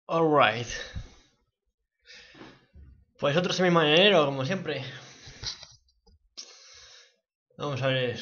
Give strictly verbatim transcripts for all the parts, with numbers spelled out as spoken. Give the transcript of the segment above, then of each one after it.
Alright. Pues otro semi-mañanero, como siempre. Vamos a ver.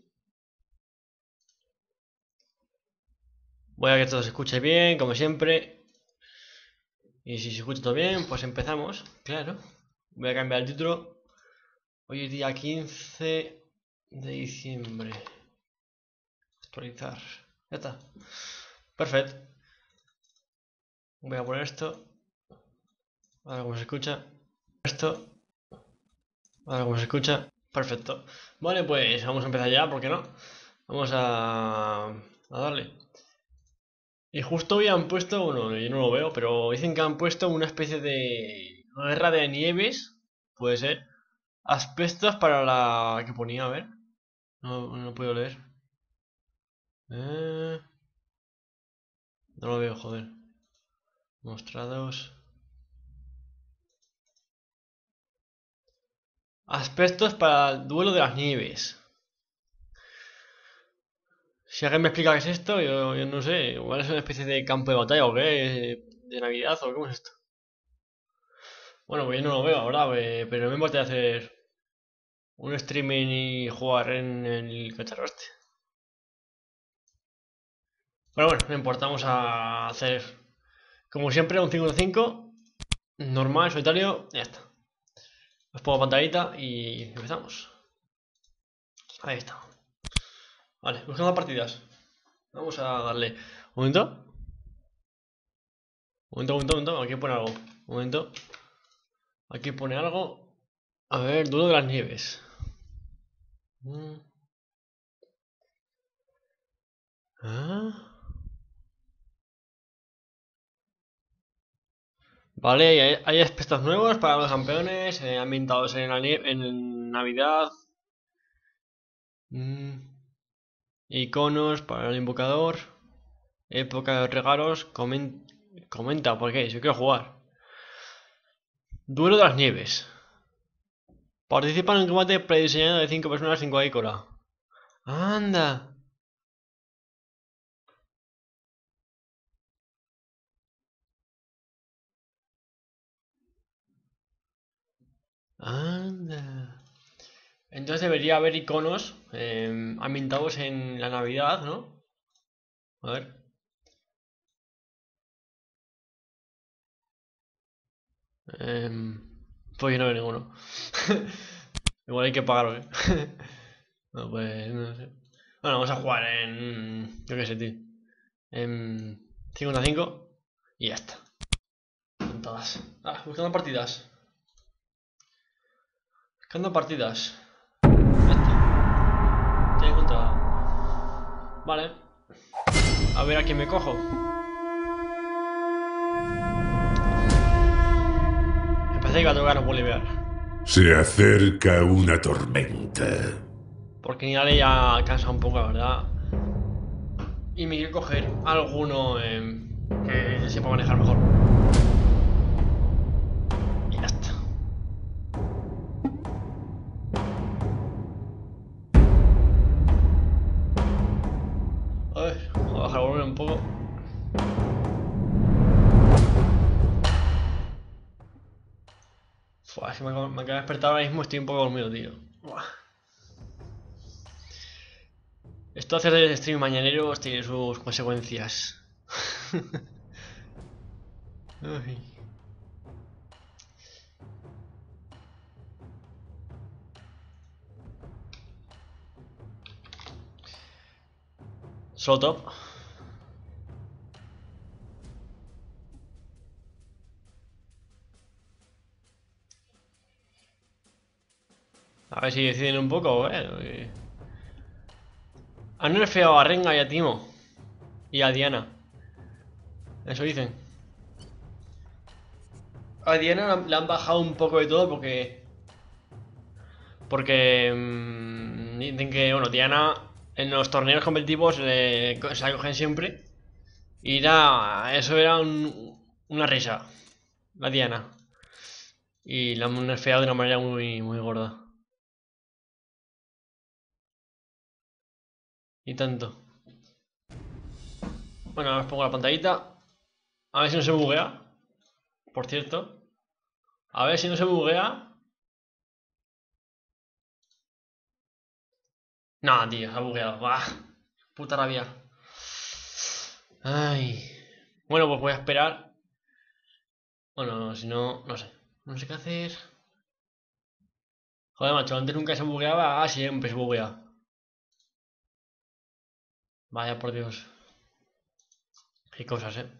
Voy a que todo se escuche bien, como siempre. Y si se escucha todo bien, pues empezamos. Claro. Voy a cambiar el título. Hoy es día quince de diciembre. Actualizar. Ya está. Perfecto. Voy a poner esto. A ver cómo se escucha. Esto. A ver cómo se escucha. Perfecto. Vale, pues vamos a empezar ya, ¿por qué no? Vamos a, a darle. Y justo hoy han puesto, bueno, yo no lo veo, pero dicen que han puesto una especie de guerra de nieves, puede ser, aspectos para la que ponía, a ver, no, no puedo leer. Eh, no lo veo, joder. Mostrados. Aspectos para el duelo de las nieves. Si alguien me explica qué es esto, yo, yo no sé, igual es una especie de campo de batalla o qué, de Navidad o cómo es esto. Bueno, pues yo no lo veo, ahora, pero no me importa hacer un streaming y jugar en el cacharro este. Pero bueno, no importa, vamos a hacer como siempre un cinco de cinco, normal, solitario, y ya está. Os pongo pantallita y empezamos. Ahí está. Vale, buscando partidas. Vamos a darle. Un momento. Un momento, un momento, un momento. Aquí pone algo. Un momento. Aquí pone algo. A ver, duelo de las nieves. Mm. ¿Ah? Vale, hay, hay aspectos nuevos para los campeones, eh, ambientados en, la nie- en Navidad. Mm. Iconos para el invocador. Época de regalos. Comen- comenta, ¿por qué? Si yo quiero jugar. Duelo de las nieves. Participa en un combate prediseñado de cinco personas sin cuadrícula. Anda. Anda. Entonces debería haber iconos eh, ambientados en la Navidad, ¿no? A ver. Eh, pues yo no veo ninguno. Igual hay que pagarlo, ¿eh? No, pues no sé. Bueno, vamos a jugar en... Yo qué sé, tío. En cinco contra cinco. Y ya está. Con todas. Ah, buscando partidas. Buscando partidas. Ya está. Te he encontrado. Vale. A ver a quién me cojo. Me parece que va a tocar Bolivar. Se acerca una tormenta. Porque Niale ya cansa un poco, la verdad. Y me quiero coger alguno eh, que sepa manejar mejor. Y ya está. A ver, voy a bajar el volumen un poco. Fua, es que me acabo, me acabo de despertar ahora mismo, estoy un poco dormido, tío. Buah. Esto hacer de stream mañaneros tiene sus consecuencias. Ay. Solo top. A ver si deciden un poco, eh. Han nerfeado a Renga y a Timo. Y a Diana. Eso dicen. A Diana le han bajado un poco de todo porque... Porque... Mmm, dicen que, bueno, Diana en los torneos competitivos le, se la cogen siempre. Y era... Eso era un, una risa. La Diana. Y la han nerfeado de una manera muy, muy gorda. Y tanto. Bueno, ahora os pongo la pantallita. A ver si no se buguea. Por cierto. A ver si no se buguea. No, tío, se ha bugueado. Bah, puta rabia. Ay. Bueno, pues voy a esperar. Bueno, si no, no sé. No sé qué hacer. Joder, macho, antes nunca se bugueaba. Ah, siempre se buguea. Vaya por Dios. Qué cosas, eh.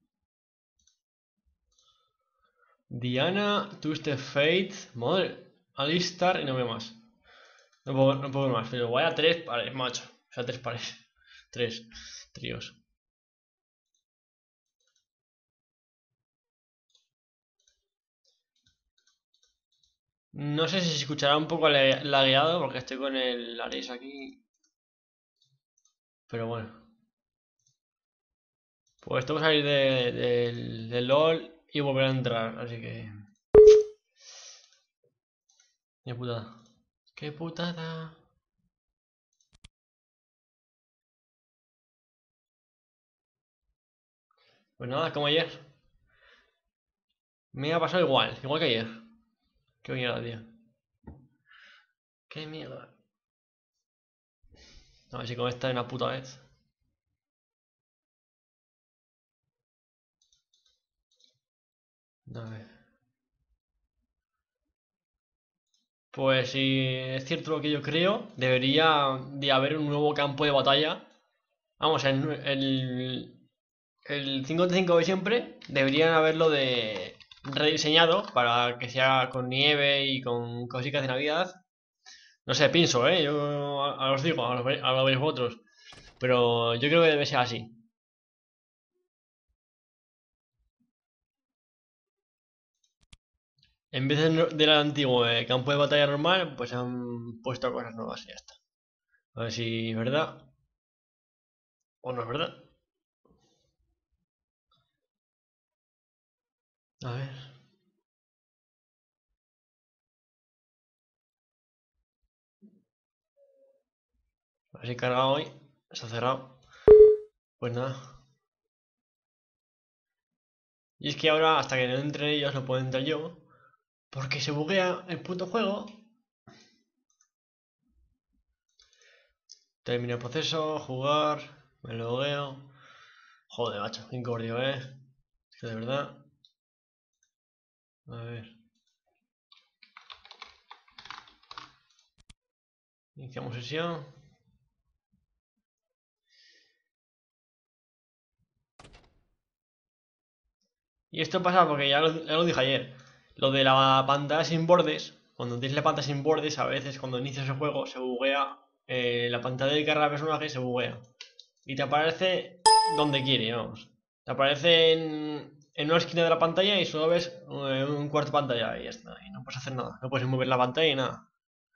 Diana, Twisted Fate, Madre, Alistar y no veo más. No puedo, no puedo ver más, pero vaya tres pares, macho. O sea, tres pares. Tres tríos. No sé si se escuchará un poco lagueado porque estoy con el Ares aquí. Pero bueno. Pues tengo que salir de, de, de LOL y volver a entrar, así que... Qué putada. Qué putada. Pues nada, como ayer. Me ha pasado igual, igual que ayer. Qué mierda, tío. Qué mierda. A ver si con esta de una puta vez. A ver. Pues si es cierto lo que yo creo, debería de haber un nuevo campo de batalla. Vamos, el, el, el cinco contra cinco de siempre deberían haberlo de rediseñado para que sea con nieve y con cositas de Navidad. No sé, pienso, ¿eh? Yo a, a os digo, a lo, a lo veis vosotros. Pero yo creo que debe ser así. En vez de- del antiguo eh, campo de batalla normal, pues han puesto cosas nuevas y ya está. A ver si es verdad o no es verdad. A ver. A ver si carga hoy. Se ha cerrado. Pues nada. Y es que ahora, hasta que no entren ellos, no puedo entrar yo. Porque se buguea el puto juego. Termina el proceso, jugar, me logueo. Joder, macho, qué incordio, eh. Es que de verdad. A ver. Iniciamos sesión. Y esto pasa porque ya lo, ya lo dije ayer. Lo de la pantalla sin bordes. Cuando tienes la pantalla sin bordes, a veces cuando inicias el juego se buguea. Eh, la pantalla de carga de personaje se buguea. Y te aparece donde quiere, vamos. Te aparece en, en una esquina de la pantalla y solo ves eh, un cuarto de pantalla y ya está. Y no puedes hacer nada. No puedes mover la pantalla y nada.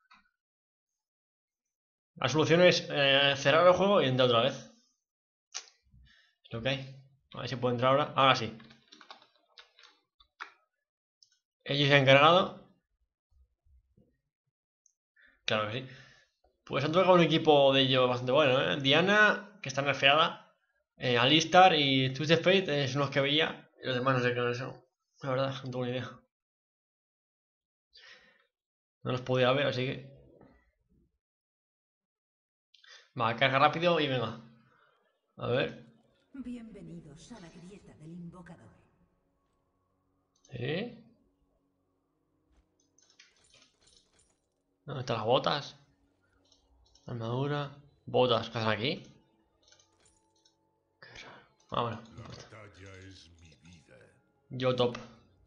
La solución es eh, cerrar el juego y entrar otra vez. Es lo que hay. A ver si puedo entrar ahora. Ahora sí. Ellos se han cargado. Claro que sí. Pues han tocado un equipo de ellos bastante bueno, ¿eh? Diana, que está nerfeada. Eh, Alistar y Twisted Fate eh, son los que veía. Y los demás no sé qué son. La verdad, no tengo ni idea. No los podía ver, así que... Va, carga rápido y venga. A ver. Bienvenidos a la grieta del invocador. ¿Eh? ¿Dónde están las botas? Armadura. Botas, ¿qué hacen aquí? Qué raro. Ah, bueno. La batalla es mi vida. Yo top.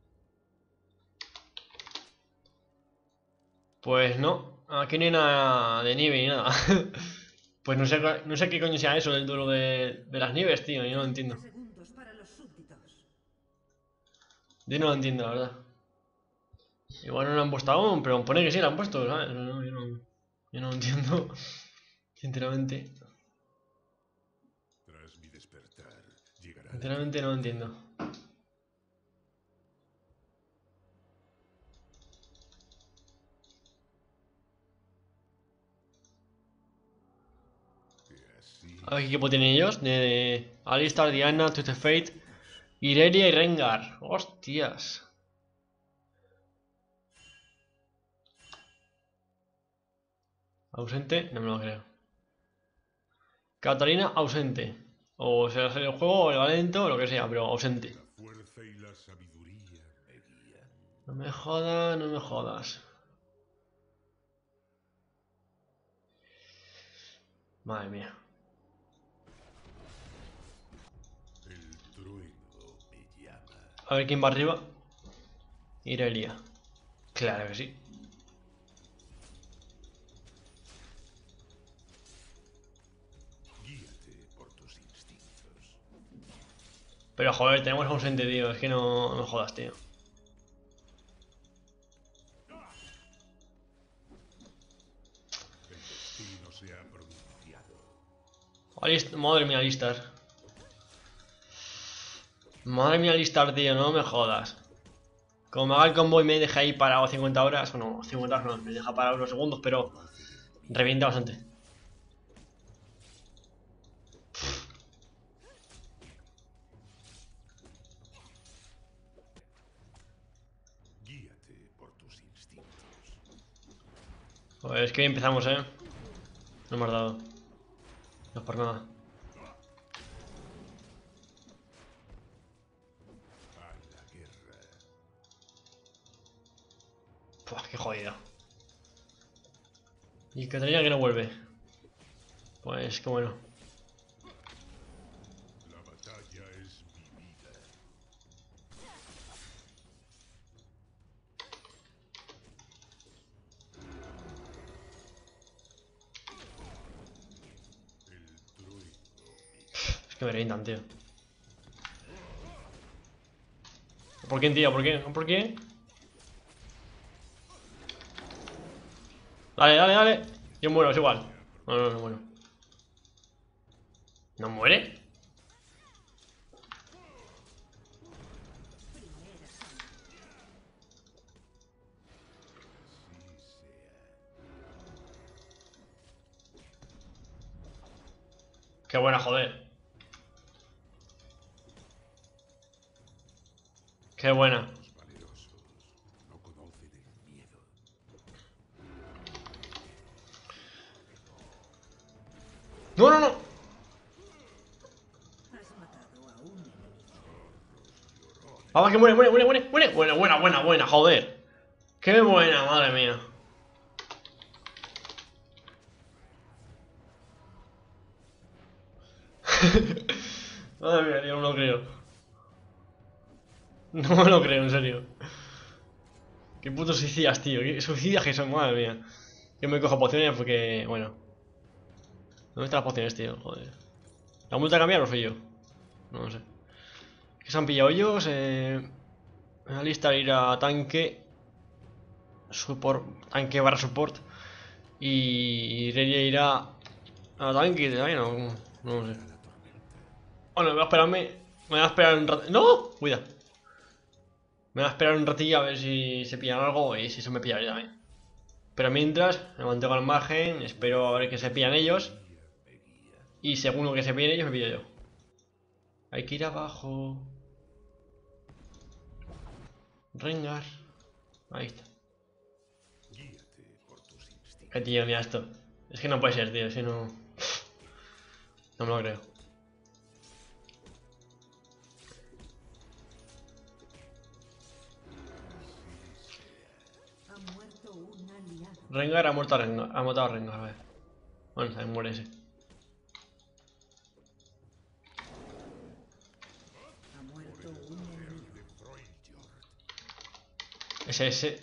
Pues no, aquí no hay nada de nieve ni nada. Pues no sé, no sé qué coño sea eso del duelo de, de las nieves, tío. Yo no lo entiendo. Segundos para los súbditos. Yo no lo entiendo, la verdad. Igual no lo han puesto aún, pero pone que sí lo han puesto, ¿sabes? No, yo, no, yo no lo entiendo. Sinceramente. Tras mi despertar, llegará la Sinceramente no lo entiendo. que así A ver qué equipo tienen ellos. De Alistar, Diana, Twisted Fate. Irelia y Rengar. Hostias. Ausente, no me lo creo. Catalina ausente. O se ha salido el juego, o el valento, o lo que sea, pero ausente. La fuerza y la sabiduría me guían. No me jodas, no me jodas. Madre mía. El trueno me llama. A ver quién va arriba. Irelia. Claro que sí. Guíate por tus instintos. Pero joder, tenemos ausente, tío. Es que no, no me jodas, tío. El destino se ha pronunciado. Alist- Madre mía, Alistar. Madre mía, Alistar, tío. No me jodas. Como me haga el combo y me deja ahí parado cincuenta horas. Bueno, cincuenta horas no. Me deja parado unos segundos, pero revienta bastante. Guíate por tus instintos. Joder, es que hoy empezamos, eh. No me has dado. No es por nada. A la guerra. Puf, qué jodido. Y Catalina que no vuelve. Pues qué bueno. La batalla es mi vida. El trueno me Es que me revientan, tío. ¿Por quién, tío? ¿Por qué? ¿Por qué? Dale, dale, dale. Yo muero, es igual. No, no, no muero. ¿No muere? Qué buena, joder. Qué buena. Los valerosos no conocen el miedo. No, no, no. Has matado a un enemigo. Vamos, que muere, muere, muere, muere, muere. Buena, buena, buena, buena, joder. Qué buena, madre mía. Madre mía, tío, no me lo creo. No me lo creo, en serio. Qué putos suicidas, tío. Qué suicidas que son, madre mía. Yo me cojo pociones porque, bueno. ¿Dónde están las pociones, tío? Joder. ¿La multa a cambiar o soy yo? No lo sé. ¿Qué se han pillado ellos? Eh... Una lista ir a tanque. Support. Tanque barra support. Y Irelia irá a tanque. Ay, no, no lo sé. Bueno, voy a esperarme. Me voy a esperar un rato. ¡No! Cuida. Me voy a esperar un ratillo a ver si se pillan algo y si se me pillan también. Pero mientras, me mantengo al margen, espero a ver que se pillan ellos. Y según lo que se pillen ellos, me pillo yo. Hay que ir abajo. Rengar. Ahí está. Guíate por tus instintos. Eh, tío, mira esto. Es que no puede ser, tío, si no... No me lo creo. Ha muerto un aliado. Rengar ha muerto a Rengar. Ha matado a Rengar, a ver. Bueno, también muere ese. Ha muerto un enemigo. De Freljord. Ese, ese.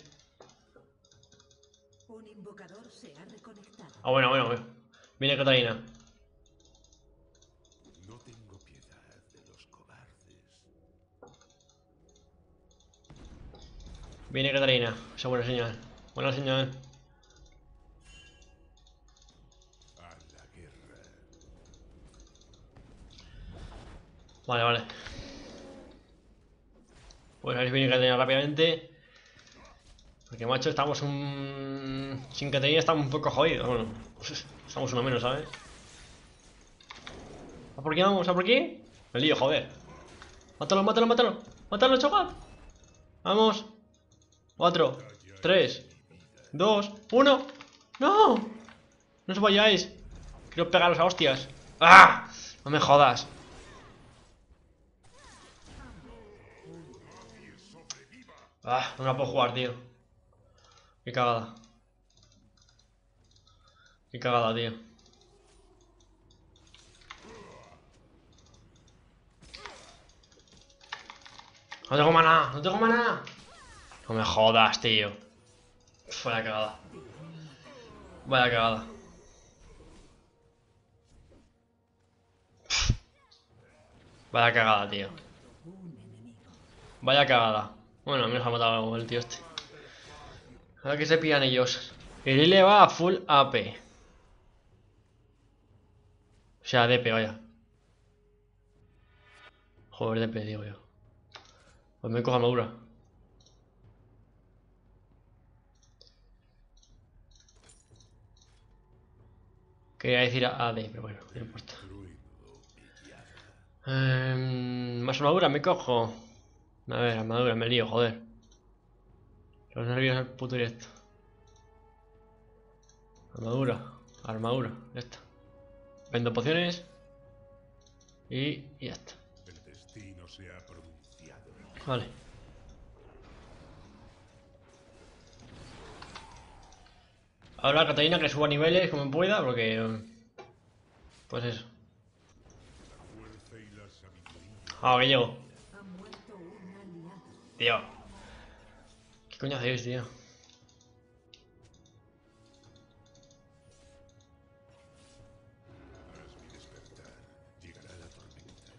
Un invocador se ha reconectado. Ah, bueno, bueno, bueno. Viene Catalina. No tengo piedad de los cobardes. Viene Catalina. Esa buena señal. Buena señal. A la guerra. Vale, vale. Pues a ver si viene Catalina rápidamente. Porque, macho, estamos un... Sin Catalina estamos un poco jodidos. Bueno, estamos uno menos, ¿sabes? ¿A por qué vamos? ¿A por qué? Me lío, joder. Mátalo, mátalo, mátalo. Mátalo, chaval. Vamos. Cuatro, tres, dos, uno. ¡No! No os vayáis. Quiero pegaros a hostias. ¡Ah! No me jodas. Ah, no la puedo jugar, tío. Qué cagada. Qué cagada, tío. No tengo maná, no tengo maná. No me jodas, tío. Vaya cagada. Vaya cagada. Vaya cagada, tío. Vaya cagada. Bueno, a mí nos ha matado el tío este. A ver qué se pillan ellos. Irelia va a full A P. O sea, D P, vaya. Joder, D P, digo yo. Pues me cojo armadura. Quería decir A D, pero bueno, no importa. Eh, más armadura me cojo. A ver, armadura, me lío, joder. Los nervios del puto directo. Armadura, armadura, ya está. Vendo pociones. Y, y ya está. El destino se ha pronunciado. Vale. Ahora Catalina que suba niveles como pueda, porque... Pues eso. La fuerza y la sabiduría. Ah, que llego. Ha muerto un aliado. Tío. ¿Qué coño hacéis, tío? Tras mi despertar, llegará la tormenta.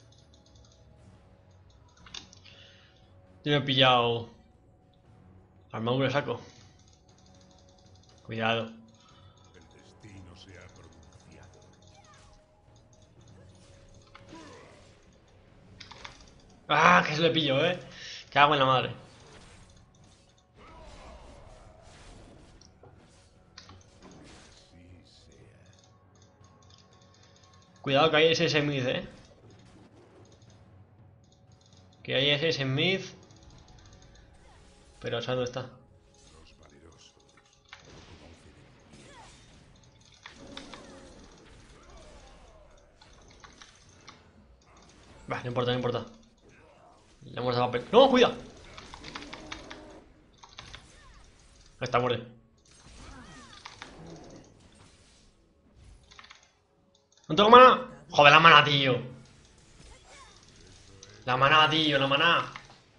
Yo me he pillado... Armadura saco. Cuidado. El destino se ha pronunciado. ¡Ah! Que se le pillo, eh. Cago en la madre. Así sea. Cuidado que hay ese ese mid, eh. Que hay ese ese mid. Pero ¿sabes dónde está? Los valerosos conocen el miedo. Va, no importa, no importa. Le hemos dado papel. ¡No, cuida! Ahí está, muerde. ¡No tengo maná! ¡Joder, la maná, tío! La maná, tío, la maná.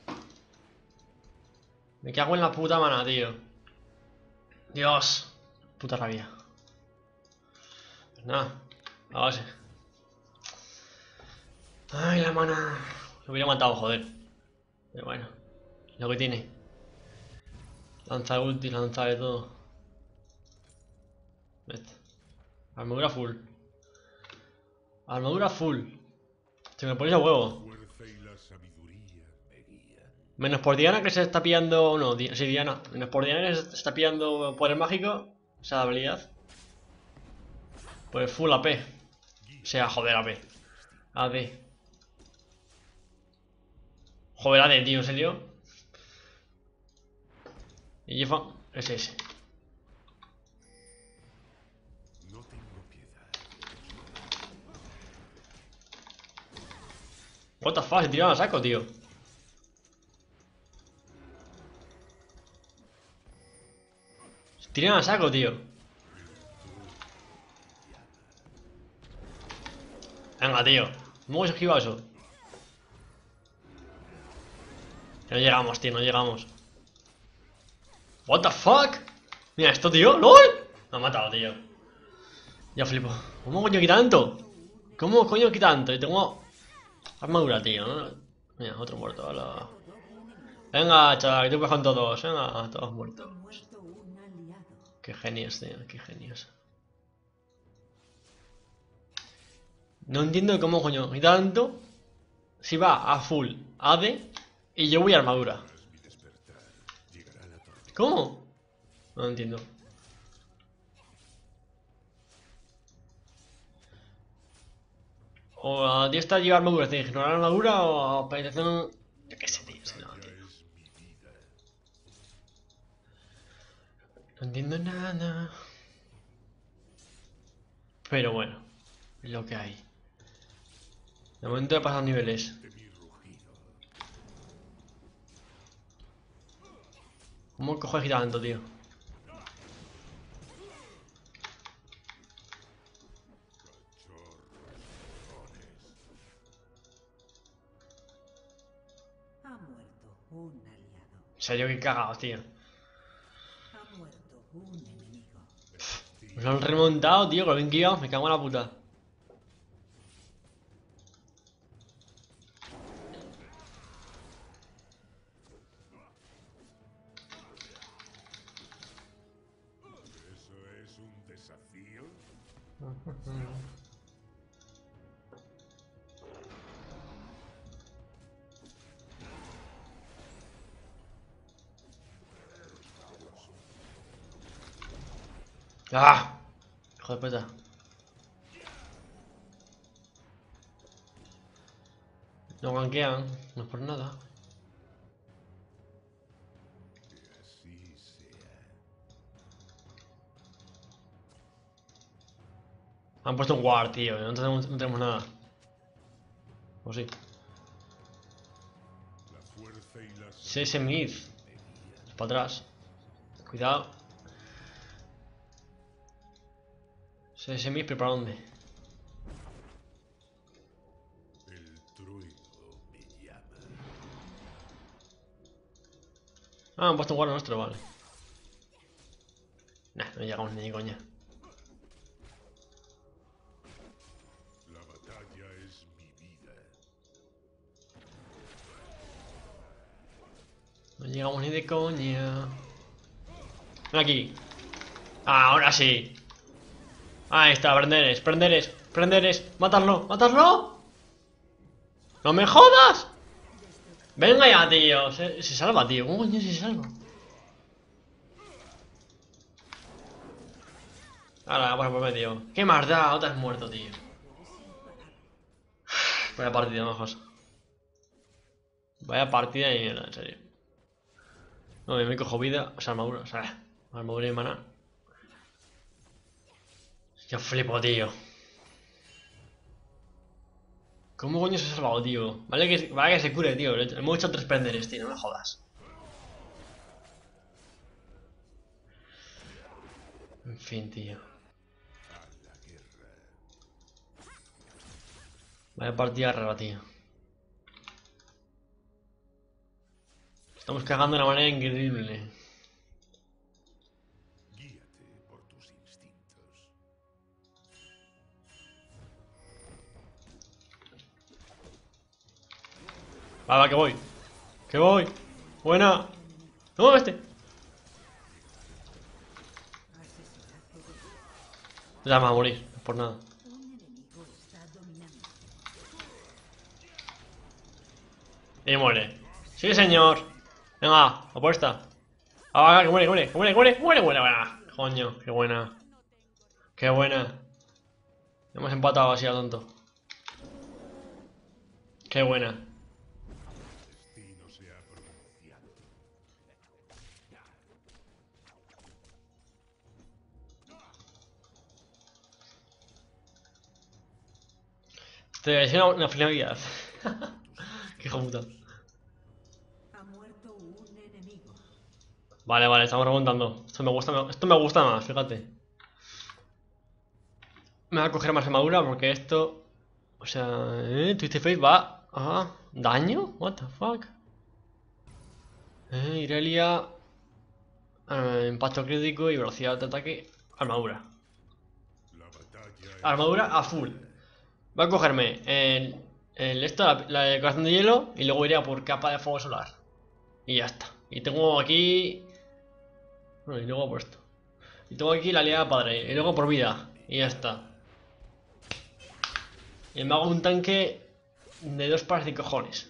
Me cago en la puta maná, tío. Dios. Puta rabia. Pues nada, a base. Ay, la maná. Lo hubiera matado, joder. Pero bueno, lo que tiene. Lanza ulti, lanza de todo. Vete. Armadura full. Armadura full. Se me ponéis a huevo. La fuerza y la sabiduría me guían. Menos por Diana que se está pillando. No, Di- sí, Diana. Menos por Diana que se está pillando poder mágico. Esa habilidad. Pues full A P. O sea, joder, A P. A D. Joder, A D, tío, ¿en serio? Y Jefa es ese. No tengo piedad. What the fuck, se tiraron a saco, tío. Se tiraron a saco, tío. Venga, tío. ¿Cómo hemos esquivado eso? Que no llegamos, tío, no llegamos. What the fuck? Mira esto, tío. ¡Lol! Me ha matado, tío. Ya flipo. ¿Cómo coño quita tanto? ¿Cómo coño quita tanto? Y tengo armadura, tío, ¿no? Mira, otro muerto. Hola. Venga, chaval, que tú con todos. Venga, todos Ha muertos. muerto un aliado. Qué genios, tío, qué genios. No entiendo cómo coño quita tanto si va a full A D y yo voy a armadura. Tras mi despertar, llegará la tormenta. ¿Cómo? No entiendo. O a ti está llevar armadura, te ignorar armadura o penetración. Yo qué sé, tío. Si no, tío. No entiendo nada. Pero bueno, es lo que hay. De momento he pasado niveles. ¿Cómo cojo tanto, tío? Ha muerto un aliado. En serio, que cagado, tío. Ha muerto un enemigo. Nos lo han remontado, tío, con lo bien que íbamos, me cago en la puta. ¿Eso es un desafío? ¡Ah! Hijo de puta. No gankean, no es por nada. Que así sea. Han puesto un guard, tío, no tenemos, no tenemos nada. ¿O sí? La fuerza y la C S Mid. Para atrás. Cuidado. C S Mid, pero ¿para dónde? El trueno me llama. Ah, han puesto un guard nuestro, vale. Nah, no llegamos ni coña. La batalla es mi vida. No llegamos ni de coña. Ven aquí. Ah, ahora sí. Ahí está, prenderes, prenderes, prenderes. ¡Matarlo! ¡Matarlo! ¡No me jodas! Venga ya, tío. Se, se salva, tío. ¿Cómo coño se salva? Ahora, bueno, pues tío. ¿Qué más da? Otra has muerto, tío. Vaya partida, majos. Vaya partida de mierda, en serio. No, me cojo vida, o sea, armadura, o sea, armadura y mana. Yo flipo, tío. ¿Cómo coño se ha salvado, tío? Vale que, vale que se cure, tío. Le hemos hecho tres prenderes, tío, no me jodas. En fin, tío. Vaya partida rara, tío. Estamos cagando de una manera increíble. Guíate por tus instintos. Va, va, que voy. Que voy. Buena. Toma este. Ya me va a morir, no es por nada. Un enemigo está dominando. Y muere. Sí, señor. Venga, apuesta. Ah, va, que muere, que muere, que muere, que muere, que muere, muere, buena. Coño, qué buena. Qué buena. Hemos empatado así a tonto. Qué buena. El destino se ha pronunciado. Te decía una, una finalidad. Qué hijo puta. Ha muerto un enemigo. Vale, vale, estamos remontando. Esto me gusta, esto me gusta más, fíjate. Me va a coger más armadura porque esto... O sea... ¿Eh? Twisted Fate va... Ah, ¿daño? What the fuck? Eh, Irelia... eh, impacto crítico y velocidad de ataque... Armadura. La batalla es Armadura a full. Va a cogerme el... el esto, la, la de corazón de hielo. Y luego iría por capa de fuego solar. Y ya está. Y tengo aquí... Bueno, y luego por esto. Y tengo aquí la aliada padre. Y luego por vida. Y ya está. Y me hago un tanque de dos pares de cojones.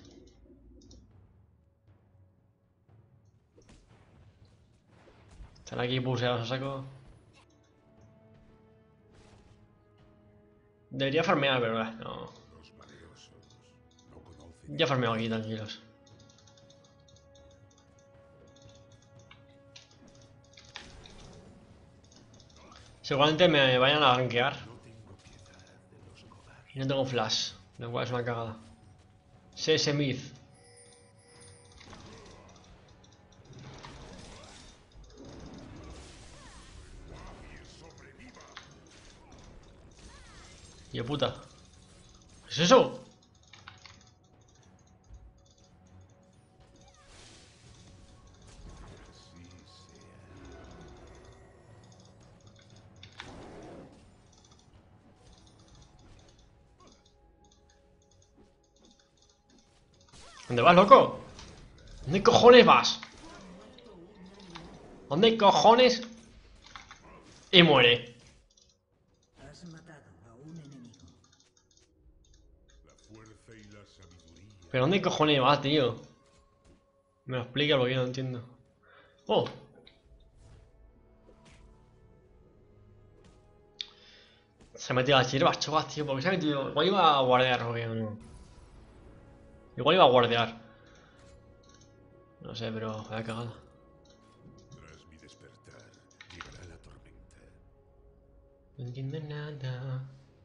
Están aquí buseados a saco. Debería farmear, pero eh, no. los Ya farmeo aquí, tranquilos. Seguramente me vayan a gankear. Y no tengo flash, lo cual es una cagada. C S Mid. ¡Hijo puta! ¿Qué es eso? ¿Dónde vas, loco? ¿Dónde cojones vas? ¿Dónde cojones? Y muere. Has matado a un enemigo. La fuerza y la sabiduría. ¿Pero dónde cojones vas, tío? Me lo explica porque yo no entiendo. ¡Oh! Se ha metido a las hierbas chocas, tío. ¿Por qué se ha metido? Igual iba a guardear, o qué, o no. Igual iba a guardear. No sé, pero vaya cagada. Tras mi despertar, llegará la tormenta. No entiendo nada.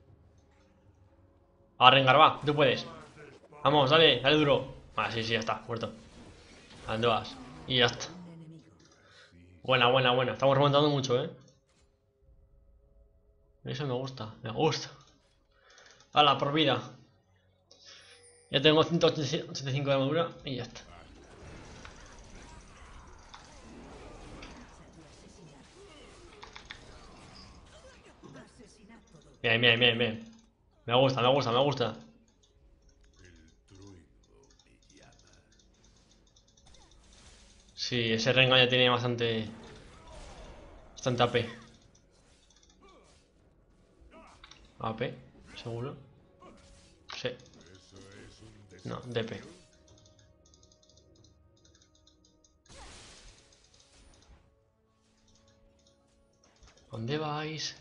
A Rengar, va, tú puedes. Vamos, dale, dale duro. Ah, sí, sí, ya está, muerto. ¿A dónde vas? Y ya está. Un enemigo. Buena, buena, buena. Estamos remontando mucho, eh. Eso me gusta, me gusta. Hala, por vida. Ya tengo ciento ochenta y cinco de armadura y ya está. Asesinato doble. Bien, bien, bien, bien. Me gusta, me gusta, me gusta. El trueno me llama. Sí, ese Rengar ya tiene bastante. Bastante A P. A P, seguro. Sí. Eso es un desafío. No, D P. ¿Dónde vais?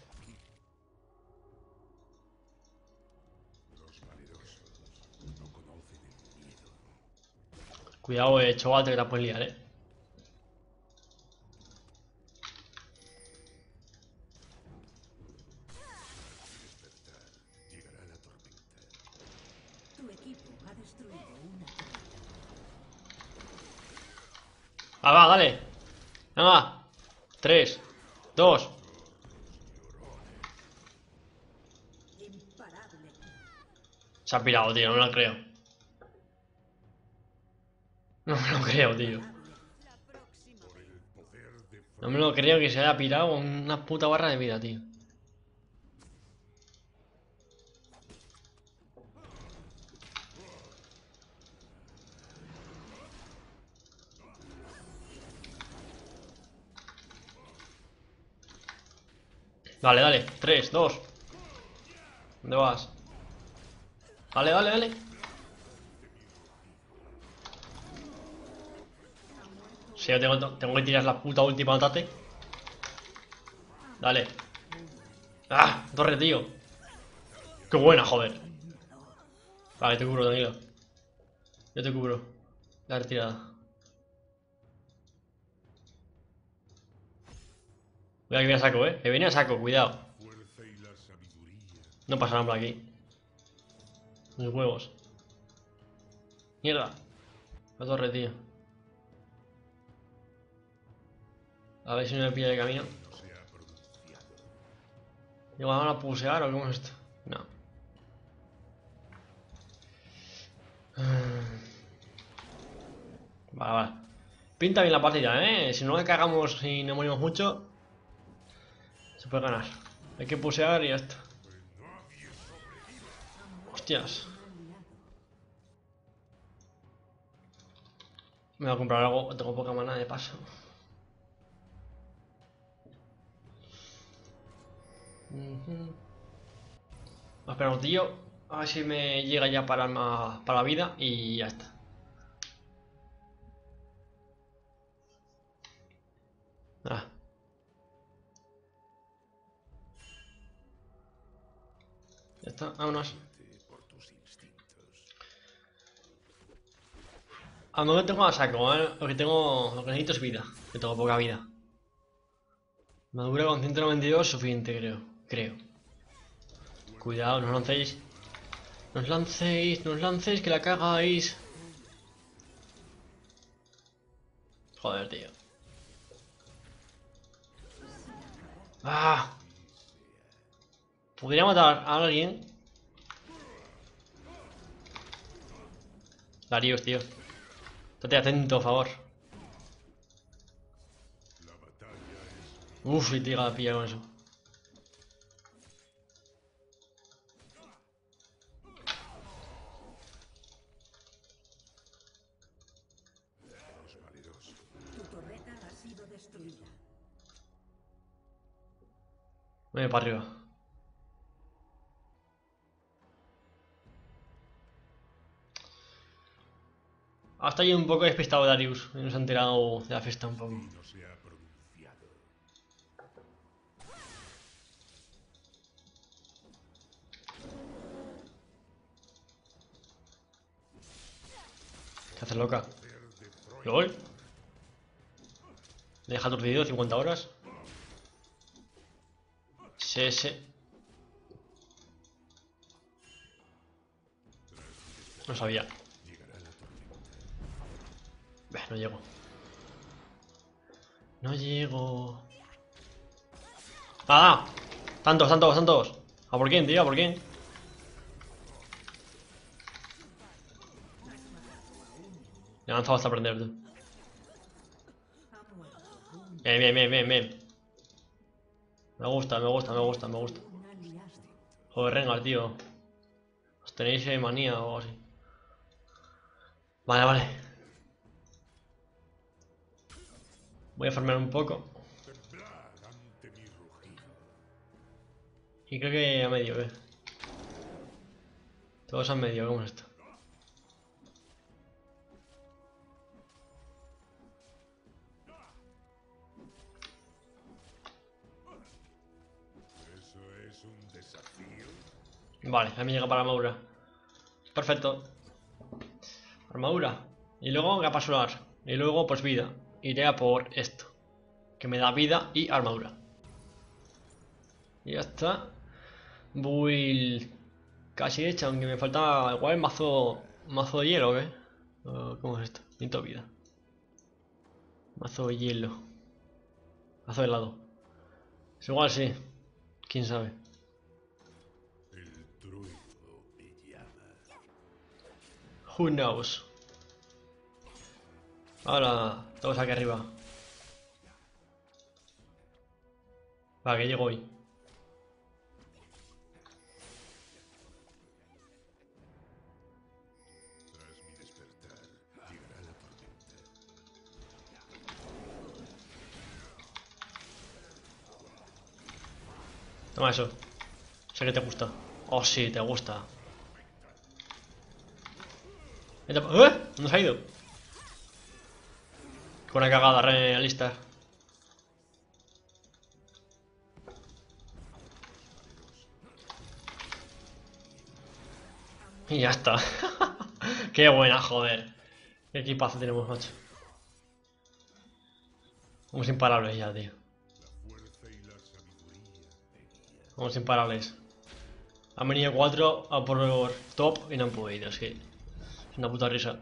Los valerosos no conocen el miedo. Cuidado, eh, chovate, que la puedes liar, eh. Despertar, llegará la tormenta. Tu equipo ha destruido una torre. Ah, va, dale. Venga. Tres, dos. Imparable. Se ha pirado, tío, no me lo creo. No me lo creo, tío. Por el poder de No me lo creo que se haya pirado con una puta barra de vida, tío. Dale, dale. Tres, dos. ¿Dónde vas? Dale, dale, dale. Si yo tengo, tengo que tirar la puta última tate. Dale. ¡Ah! Torre, tío. ¡Qué buena, joder! Vale, te cubro, tranquilo. Yo te cubro. La retirada. Cuidado que viene a saco, eh. Que viene a saco, cuidado. fuerza y la sabiduría. No pasa nada por aquí. Mis huevos. Mierda. La torre, tío. A ver si no me pilla de camino. No se ha pronunciado. ¿Digo, van a pusear o cómo es esto? No. Vale, vale. Pinta bien la partida, ¿eh? Si no la cagamos y no morimos mucho, se puede ganar. Hay que pusear y ya está. Hostias. Me voy a comprar algo, tengo poca mana de paso. Uh-huh. Voy a esperar un tío, a ver si me llega ya para, ma- para la vida y ya está. Ah. Ya está, vámonos. Por tus instintos. Al momento tengo a saco, ¿eh? Lo que tengo. Lo que necesito es vida. Que tengo poca vida. Madura con ciento noventa y dos suficiente, creo. Creo. Cuidado, no os lancéis. No os lancéis, no os lancéis, que la cagáis. Joder, tío. ¡Ah! Podría matar a alguien. Darius, tío. Estate atento, por favor. Uf, y tira la pilla con eso. Tu torreta ha sido destruida. Me voy para arriba. Hasta ahí un poco despistado Darius. No se ha enterado de la fiesta un poco. No se ha pronunciado. ¿Qué haces, loca? ¿Lol? ¿Me deja aturdido cincuenta horas? Sí, sí. No sabía. Bah, no llego. No llego. ¡Ah! ¡Tantos, tantos, tantos! ¿A por quién, tío? ¿A por quién? Me he avanzado hasta aprender, tú. Bien, bien, bien, bien, bien. Me gusta, me gusta, me gusta, me gusta. Joder, Rengar, tío. Os tenéis eh, manía o algo así. Vale, vale. Voy a farmear un poco. Y creo que a medio, ¿eh? Todos a medio, ¿cómo es esto? ¿Eso es un desafío? Vale, a mí llega para armadura. Perfecto. Armadura. Y luego capa solar. Y luego pues vida. Iré a por esto. Que me da vida y armadura. Y ya está. Build casi hecha, aunque me falta igual el mazo. Mazo de hielo, ¿qué? Uh, ¿Cómo es esto? Necesito vida. Mazo de hielo. Mazo de helado. Es igual, sí. Quién sabe. El druido me llama. Who knows. Ahora, todos aquí arriba. Va, que llego hoy. Tras mi despertar, llegará la tormenta. Toma eso. Sé que te gusta. Oh, sí, te gusta. Vete pa- ¿Eh? ¿Dónde se ha ido? Con una cagada realista. Y ya está. Qué buena, joder. Qué equipazo tenemos, macho. Somos imparables ya, tío. La fuerza y la sabiduría me guían. Somos imparables. Han venido cuatro a por top y no han podido, es que es una puta risa.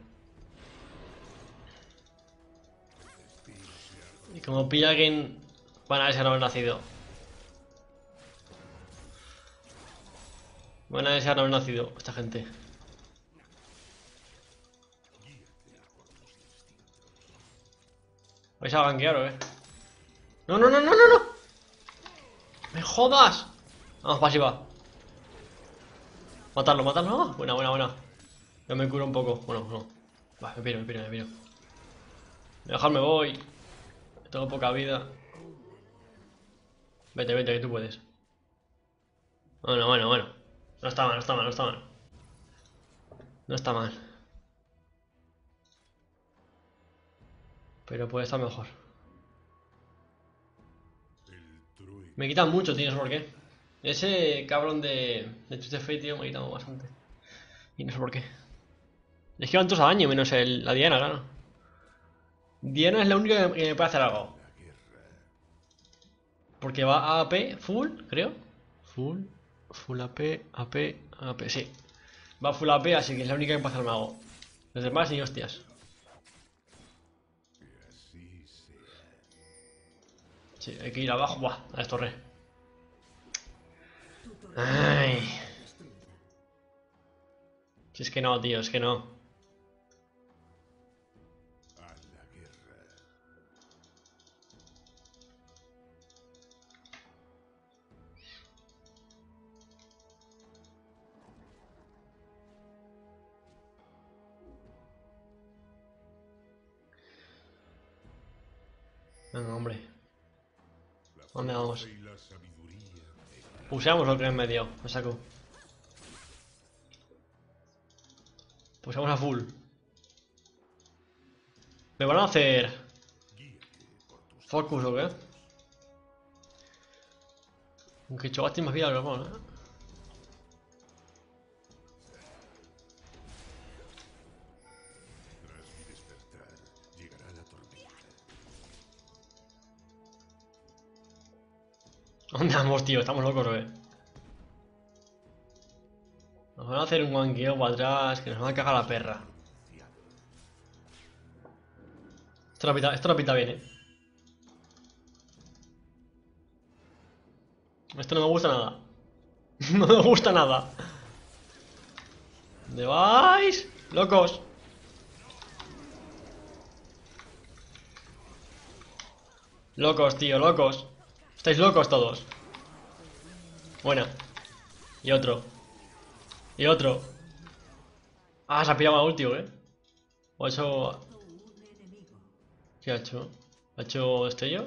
Y como pilla alguien, van a desear haber nacido. Van a desear haber nacido esta gente. ¿Vais a gankear o eh? No, no, no, no, no, no. ¡Me jodas! Vamos, pasiva. Matarlo, matarlo. Ah, buena, buena, buena. Yo me curo un poco. Bueno, no. Va, me piro, me piro, me piro. Dejarme voy. Tengo poca vida. Vete, vete, que tú puedes. Bueno, bueno, bueno. No está mal, no está mal, no está mal. No está mal. Pero puede estar mejor. El druido. Me quitan mucho, tío, no sé por qué. Ese cabrón de, de Twisted Fate, tío, me ha quitado bastante. Y no sé por qué. Es que van todos a daño, menos el, la Diana, claro. Diana es la única que, que me puede hacer algo. Porque va a AP full, creo. Full, full AP, AP, AP, sí. Va full AP, así que es la única que puede hacerme algo. Los demás ni hostias. Sí, hay que ir abajo. Buah, a la torre. Ay. Si es que no, tío, es que no. Venga, hombre. ¿Dónde vamos? Usamos lo que en medio, me saco. Pusamos a full. ¿Me van a hacer focus o qué? Aunque Cho'Gath tiene más vida que los monos, ¿eh? ¿Dónde vamos, tío? Estamos locos, ¿o qué? Nos van a hacer un guanqueo para atrás, que nos van a cagar la perra. Esto no pinta, esto no pinta bien, ¿eh? Esto no me gusta nada. No me gusta nada. ¿Dónde vais? ¡Locos! Locos, tío, locos. Estáis locos todos. Buena. Y otro. Y otro. Ah, se ha pillado a último, ¿eh? O ha hecho... ¿Qué ha hecho? ¿Ha hecho destello?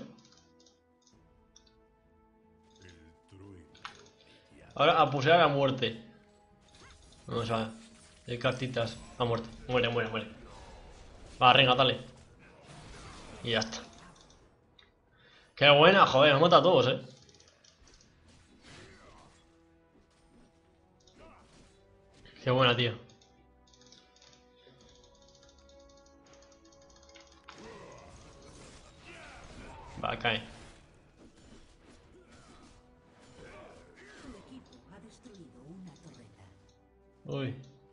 Ahora a pusear a muerte. Vamos a ver. Cartitas. A muerte. Muere, muere, muere. Va, venga, dale. Y ya está. Qué buena, joder, nos mata a todos, eh. Qué buena, tío. Va, cae. Tu equipo ha destruido una torreta. Uy.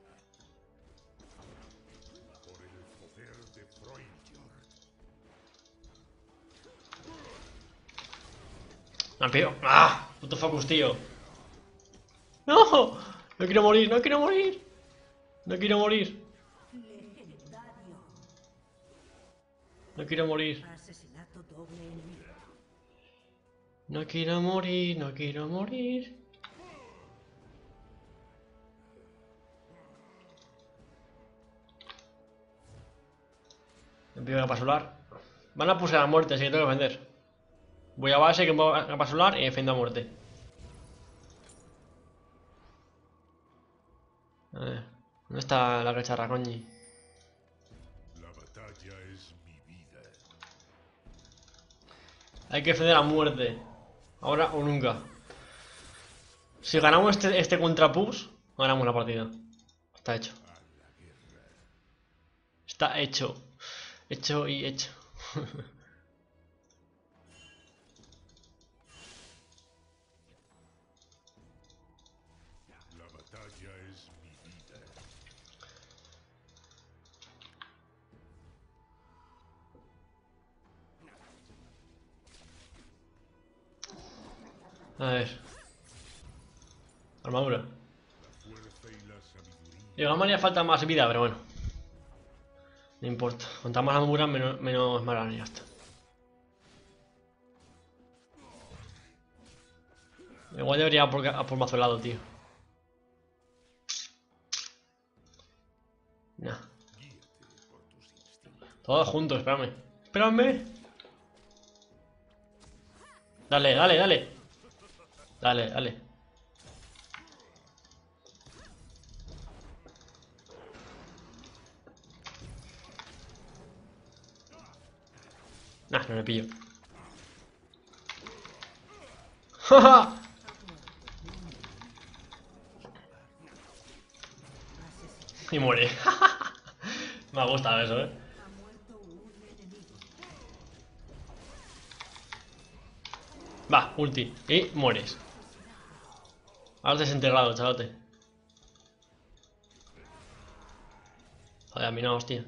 Por el poder de Freljord. Me han pillado. ¡Ah! Puto focus, tío. ¡No! No quiero morir, no quiero morir. No quiero morir. Legendario. No quiero morir. Asesinato doble enemigo. No quiero morir, no quiero morir. Empiezo a pasular. Van a pulsar a muerte, así que tengo que defender. Voy a base, que voy a pasular y defiendo a muerte. A ver, ¿dónde está la cacharra, coñi? La batalla es mi vida. Hay que defender a muerte. Ahora o nunca. Si ganamos este, este contra push, ganamos la partida. Está hecho. Está hecho. Hecho y hecho. La batalla es mi vida. A ver. Armadura. La fuerza y la sabiduría. Y a María falta más vida, pero bueno. No importa. Cuanta más armadura, menos, menos mala, y ya está. Igual debería ir a por, a por mazo helado, tío. Nah. Todos juntos, espérame. Espérame. Dale, dale, dale. Dale, dale. Nah, no me pillo. ¡Jaja! Y muere. Me ha gustado eso, eh. Ha muerto un enemigo. Va, ulti. Y mueres. Ahora desenterrado, chavote. Joder, a mí no, hostia.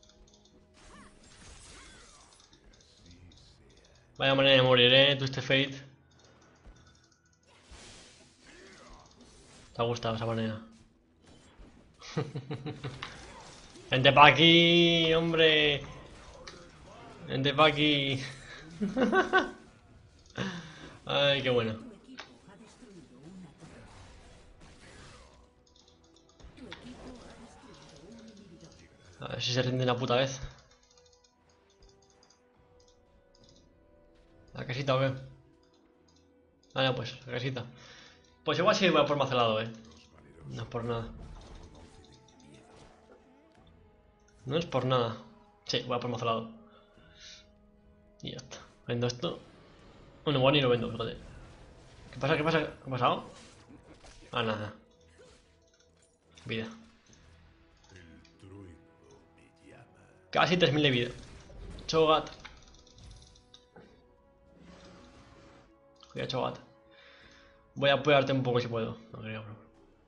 Vaya manera de morir, eh, Twisted Fate. Te ha gustado esa manera. Vente pa' aquí, hombre. Vente pa' aquí. Ay, qué bueno. Tu equipo ha destruido una torreta. Tu equipo ha destruido un inhibidor. A ver si se rinde una puta vez. ¿La casita o qué? Ah, ya pues, la casita. Pues igual sí voy a por macelado, eh. No es por nada. No es por nada. Sí, voy a por macelado. Y ya está. Vendo esto. Bueno, igual ni lo vendo, fíjate. ¿Qué pasa? ¿Qué pasa? ¿Qué ha pasado? Ah, nada. Vida. Casi tres mil de vida. Chogat. Cuidado, Chogat. Voy a apoyarte un poco si puedo. No creo, bro.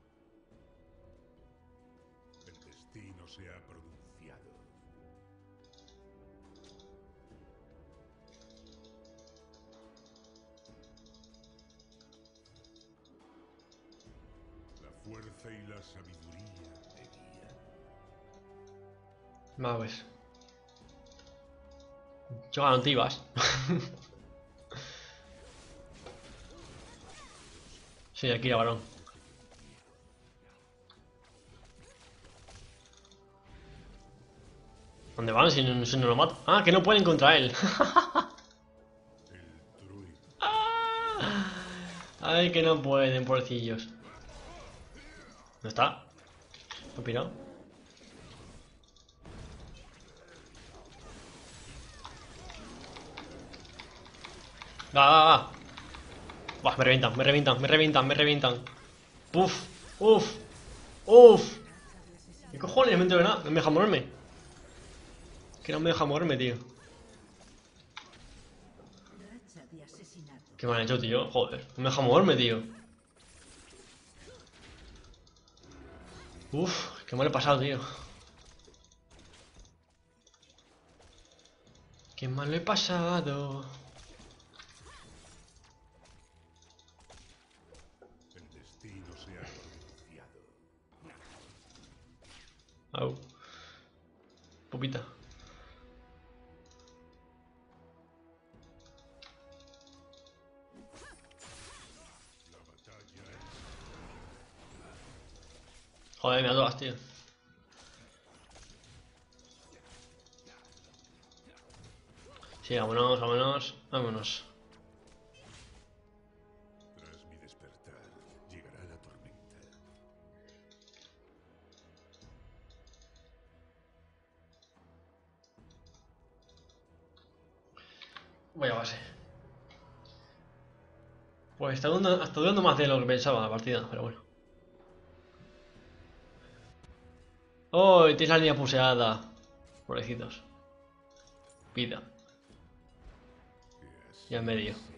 El destino se ha pronunciado. La fuerza y la sabiduría me guían. Va, pues. Chogat, no te ibas. Sí, aquí, varón. ¿Dónde van si no, si no lo mato? Ah, que no pueden contra él. El druido. Ay, que no pueden, pobrecillos. ¿Dónde está? ¿Me ha pirado? Va, va, va. Buah, me revientan, me revientan, me revientan, me revientan. Uf, uf, uf. ¿Qué cojones? Me entero de nada, no me deja moverme. Que no me deja moverme, tío. Racha de asesinato. ¿Qué me han hecho, tío? Joder, no me deja moverme, tío. Uf, qué mal he pasado, tío. Qué mal he pasado. El destino se ha pronunciado. Au. Pupita. La batalla es Joder, me adoras, tío. Sí, vámonos, vámonos, vámonos. tras mi despertar. Llegará la tormenta. Voy a base. Pues está durando, está durando más de lo que pensaba la partida, pero bueno. ¡Oh! Tienes la línea puseada. Pobrecitos. Vida. Que así Ya en medio. sea.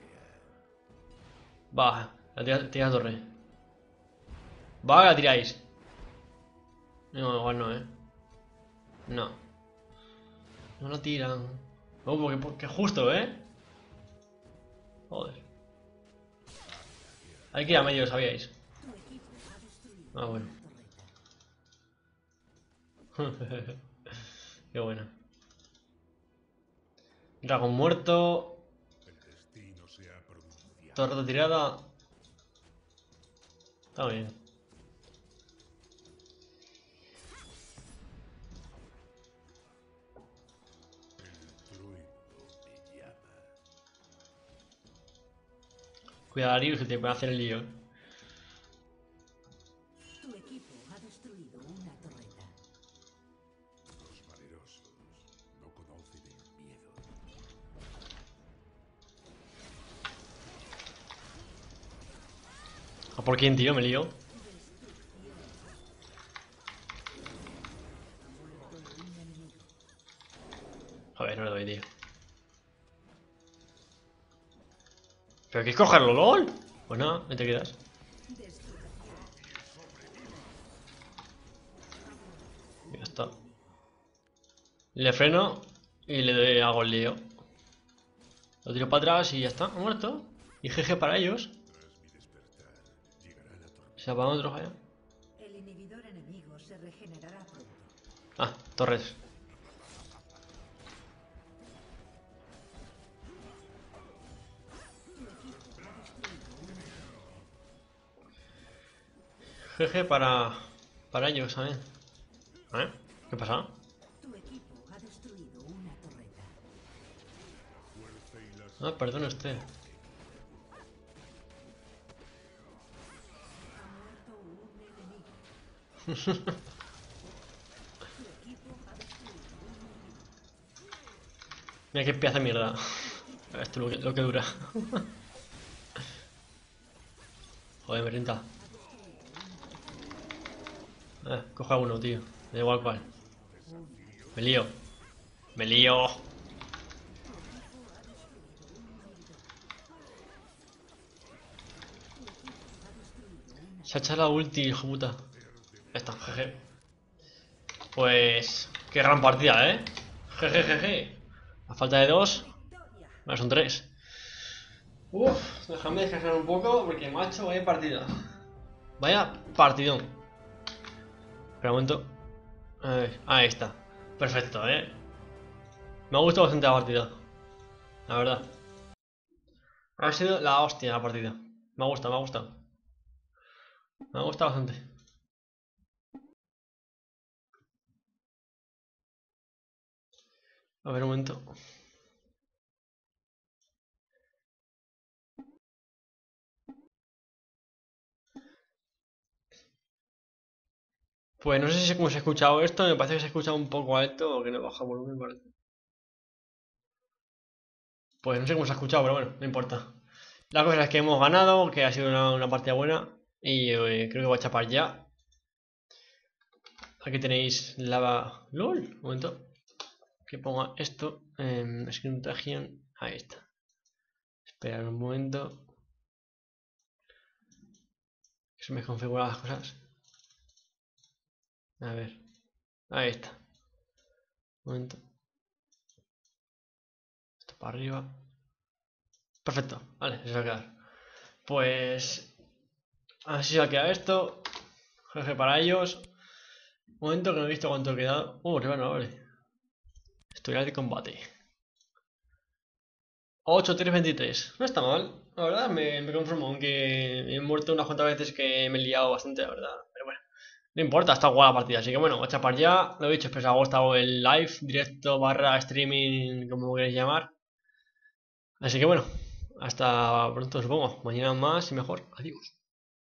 Va, la tira, tira la torre. Va, la tiráis. No, igual no, eh. No. No la tiran. Oh, porque, porque justo, eh. Joder. Hay que ir a medio, sabíais. Tu equipo ha destruido Ah, bueno. una torreta. Qué bueno. Dragón muerto. El destino se ha pronunciado. Torre tirada. Está bien. El druido me llama. Cuidado, Arius, que te puede hacer el lío. Tu equipo ha destruido una torreta. Los valerosos no conocen el miedo. ¿A por quién, tío? Me lío. Muerto un enemigo. A ver, no le doy, tío. ¿Pero qué es cogerlo, LOL? Pues nada, no te quedas. Ya está. Le freno y le doy, hago el lío. Lo tiro para atrás y ya está, ha muerto. Y G G para ellos. Se apagan otros allá. El inhibidor enemigo se regenerará pronto. Ah, torres. G G para, para ellos también. ¿Eh? ¿Qué pasa? Tu equipo ha destruido una torreta. Ah, perdón usted. Ha muerto un enemigo. Tu equipo ha destruido un enemigo. Mira qué pedazo de mierda. Esto es lo que, lo que dura. Joder, me renta. Eh, coja uno, tío. Da igual cuál. Me lío. Me lío. Se ha echado la ulti, hijo puta. Ya está, jeje. Pues... Qué gran partida, ¿eh? Jeje, jeje. A falta de dos. Bueno, son tres. Uf, déjame descansar un poco porque, macho, vaya partida. Vaya partidón. Espera un momento. A ver, ahí está. Perfecto, ¿eh? Me ha gustado bastante la partida. La verdad. Ha sido la hostia la partida. Me ha gustado, me ha gustado. Me ha gustado bastante. A ver, un momento. Pues no sé si cómo se ha escuchado esto. Me parece que se ha escuchado un poco alto o que no baja volumen, parece. Pues no sé cómo se ha escuchado, pero bueno, no importa. La cosa es que hemos ganado, que ha sido una, una partida buena. Y eh, creo que voy a chapar ya. Aquí tenéis lava... ¡Lol! Un momento. Que ponga esto. Eh, Screen Region. Ahí está. Esperad un momento. Que se me configuran las cosas. A ver. Ahí está. Un momento. Esto para arriba. Perfecto. Vale, se va a quedar. Pues... Así se va a quedar esto. Jeje para ellos. Un momento que no he visto cuánto he quedado. Uh, rival no vale. Historial de combate. ocho tres veintitrés. No está mal. La verdad me, me conformo. Aunque he muerto unas cuantas veces que me he liado bastante, la verdad. Pero bueno. No importa, está guay la partida. Así que bueno, voy a chapar ya. Lo he dicho, espero que os haya gustado el live, directo, barra, streaming, como queréis llamar. Así que bueno. Hasta pronto supongo. Mañana más y mejor. Adiós.